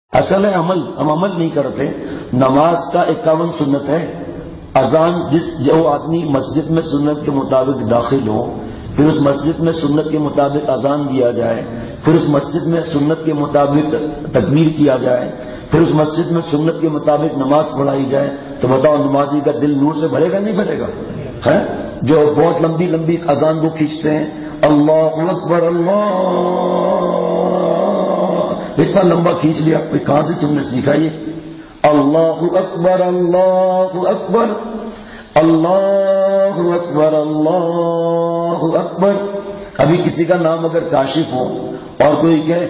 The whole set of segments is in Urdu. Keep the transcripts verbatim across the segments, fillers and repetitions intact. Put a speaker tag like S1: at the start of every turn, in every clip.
S1: اصل ہے عمل، ہم عمل نہیں کرتے. نماز کا اکاون سنت ہے. اذان جس جو آدمی مسجد میں سنت کے مطابق داخل ہو، پھر اس مسجد میں سنت کے مطابق اذان دیا جائے، پھر اس مسجد میں سنت کے مطابق تکبیر کیا جائے، پھر اس مسجد میں سنت کے مطابق نماز پڑھائی جائے، تو بتاؤ نمازی کا دل نور سے بھرے گا نہیں بھرے گا؟ ہے جو بہت لمبی لمبی اذان کو کھینچتے ہیں، اللہ اکبر اللہ، اتنا لمبا کھینچ لیا، کہاں سے تم نے سیکھا یہ؟ اللہ اکبر اللہ اکبر اللہ اکبر اللہ اکبر. ابھی کسی کا نام اگر کاشف ہو اور کوئی کہے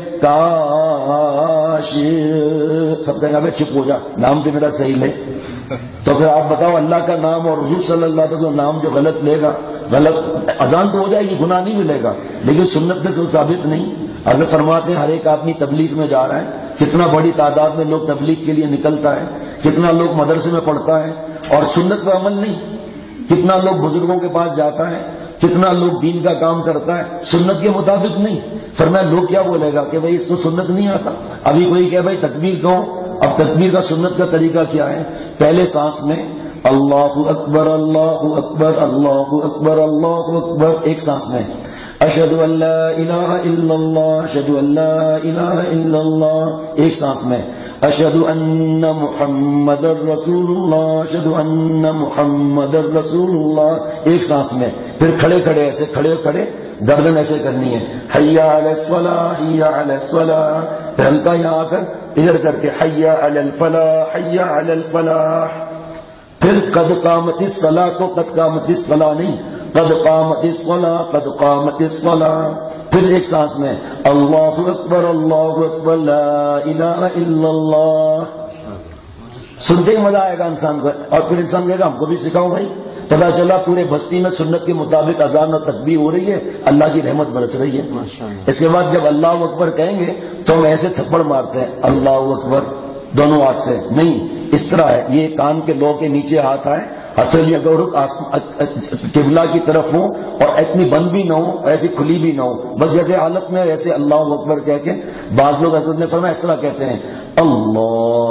S1: کاشف، سب کہیں گے چپ ہو جا، نام تو میرا صحیح لے. تو پھر آپ بتاؤ اللہ کا نام اور حضور صلی اللہ علیہ وسلم نام جو غلط لے گا، غلط اذان تو ہو جائے گی، گناہ نہیں ملے گا، لیکن سنت میں سے ثابت نہیں. حضرت فرماتے ہیں ہر ایک آدمی تبلیغ میں جا رہا ہے، کتنا بڑی تعداد میں لوگ تبلیغ کے لیے نکلتا ہے، کتنا لوگ مدرسے میں پڑھتا ہے اور سنت پر عمل نہیں، کتنا لوگ بزرگوں کے پاس جاتا ہے، کتنا لوگ دین کا کام کرتا ہے، سنت کے مطابق نہیں. فرمایا لوگ کیا بولے گا کہ بھائی اس کو سنت نہیں آتا. ابھی کوئی کہ بھائی تکبیر کہو، اب تکبیر کا سنت کا طریقہ کیا ہے؟ پہلے سانس میں اللہ اکبر اللہ اکبر اللہ اکبر اللہ اکبر، ایک سانس میں اشہد ان لا الہ الا اللہ اشہد ان لا الہ الا اللہ، ایک سانس میں اشہد ان محمد رسول اللہ اشہد ان محمد رسول اللہ، ایک سانس میں. پھر کھڑے کھڑے ایسے کھڑے کھڑے گردن ایسے کرنی ہے، حی علی الصلاۃ حی علی الصلاۃ، پھر ہلکا یہاں آ کر ادھر کر کے حی علی الفلاح حی علی الفلاح. پھر قد قامت الصلاۃ، تو قد قامت الصلاۃ نہیں، قد قامت الصلاۃ قد قامت الصلاۃ. پھر ایک سانس میں اللہ اکبر اللہ اکبر لا الہ الا اللہ. سنتے ہی مزہ آئے گا انسان کو، اور پھر انسان کہے گا ہم کو بھی سکھاؤ بھائی. پتا چلا پورے بستی میں سنت کے مطابق اذان اور تکبیر ہو رہی ہے، اللہ کی رحمت برس رہی ہے. اس کے بعد جب اللہ اکبر کہیں گے تو ہم ایسے تھپڑ مارتے ہیں اللہ اکبر دونوں ہاتھ سے نہیں، اس طرح ہے. یہ کان کے لو کے نیچے ہاتھ آئے، ہتھیلی اگر قبلہ کی طرف ہو اور اتنی بند بھی نہ ہو ایسی کھلی بھی نہ ہو، بس جیسے حالت میں ایسے اللہ اکبر کہہ کے. بعض لوگ حضرت نے فرمایا اس طرح کہتے ہیں اللہ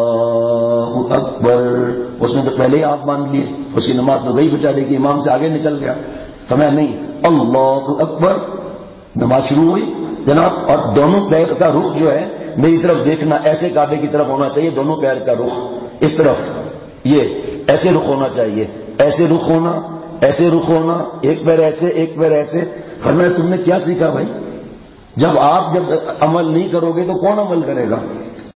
S1: اکبر، اس نے تو پہلے ہی ہاتھ باندھ لیے، اس کی نماز تو گئی بیچارے کی، امام سے آگے نکل گیا. فرمایا نہیں اللہ اکبر، نماز شروع ہوئی جناب، اور دونوں پیر کا رخ جو ہے میری طرف دیکھنا، ایسے کعبے کی طرف ہونا چاہیے، دونوں پیر کا رخ اس طرف، یہ ایسے رخ ہونا چاہیے، ایسے رخ ہونا ایسے رخ ہونا، ایک پیر ایسے ایک پیر ایسے. فرمایا تم نے کیا سیکھا بھائی؟ جب آپ جب عمل نہیں کرو گے تو کون عمل کرے گا؟